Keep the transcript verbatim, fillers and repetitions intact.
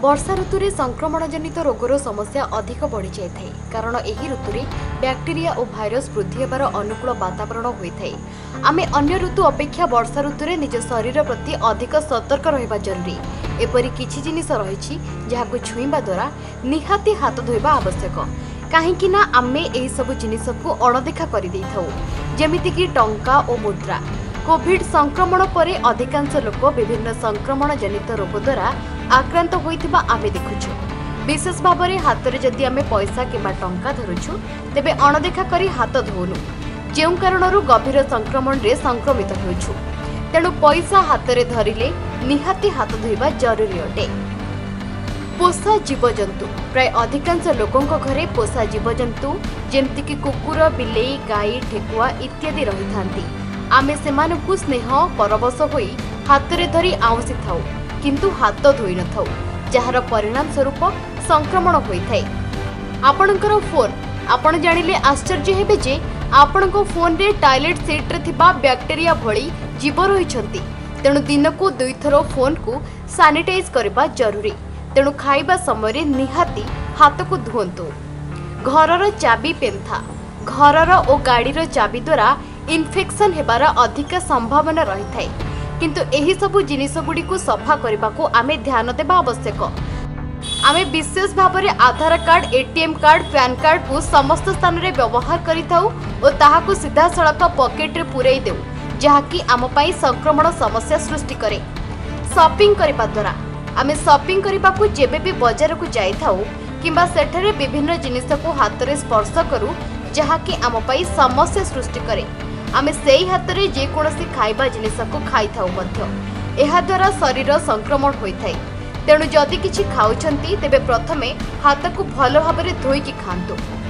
वर्षा ऋतु में संक्रमण जनित रोगर समस्या अधिक बढ़ी जाए कारण यह ऋतु में बैक्टेरिया और भाइरस वृद्धि होबार अनुकूल वातावरण होता है। आमे अन्य ऋतु अपेक्षा वर्षा ऋतु में निज शरीर प्रति अधिक सतर्क रहिबा जरूरी। एपरि किछि जिनिस रहिछि जहाको छुईबा द्वारा निहाती हाथ धोइबा आवश्यक, काहेकि ना आमे एही सब जिनिस को अणदेखा करि दैथौ, जेमिति कि टंका और मुद्रा। कोविड संक्रमण पर अधिकांश लोक विभिन्न संक्रमण जनित रोग द्वारा आक्रांत होइथिबा आमे देखुछु। विशेष भाव में हाथ में जदि आमे पैसा किंबा टंका धरुछु तेबे अणदेखा करी हाथ धोनु, जेउ कारणरू गभीर संक्रमण रे संक्रमित होउछु। तेणु पैसा हाथ में धरिले निहाती हाथ धोइबा जरूरी अटे। पोषा जीवजंतु प्राय अधिकांश लोकंक घरे पोषा जीवजंतु जेमति कि कुकुर, बिलेई, गाई, ठेकुआ इत्यादि रही थांती। आमे सेमानकु स्नेह परवश होई हाथ में धरी आउंसी थाउ, किंतु हाथ धोई न थाउ, जार परिणाम स्वरूप संक्रमण होइथाय। आपणकर फोन आपण जानिले आश्चर्य हेबे जे आपणको फोन रे टॉयलेट सीट रे थिबा बैक्टेरिया भली जीव रहिछंती। तेणु दिनकु दुई थरो फोन को सैनिटाइज करबा जरूरी। तेणु खाइबा समय निहाती हाथ को धुंतु। घरर चाबी पेंथा, घरर और गाड़ीर चाबी द्वारा इन्फेक्शन हेबार अधिक संभावना रही थाए, किंतु एही सबु जिनिस गुडी को सफा करबा को आमे ध्यान देबा आवश्यक। आमे विशेष भाव में Aadhaar card, ATM card, PAN card को समस्त स्थान रे व्यवहार करिथाउ और ताहाकु सीधा सड़क पॉकेट रे पुरई देउ, जहाकी आम पई संक्रमण समस्या सृष्टि करे। शॉपिंग करबा द्वारा आमे शॉपिंग करबा को जेबे भी बाजार को जाइथाउ किंबा सेठरे विभिन्न जिनिस को हाथ रे स्पर्श करू, जहाकी आम पई समस्या सृष्टि करे। आमे सेही हाथ रे जे कोनोसी खाइबा जिनिस को खाइथाउ मध्य, एहा द्वारा शरीर संक्रमण होइथाय। तेणु जदि किछि खाउछंती तेबे प्रथमे हाथ को भल भाव में धोईकी खांतु।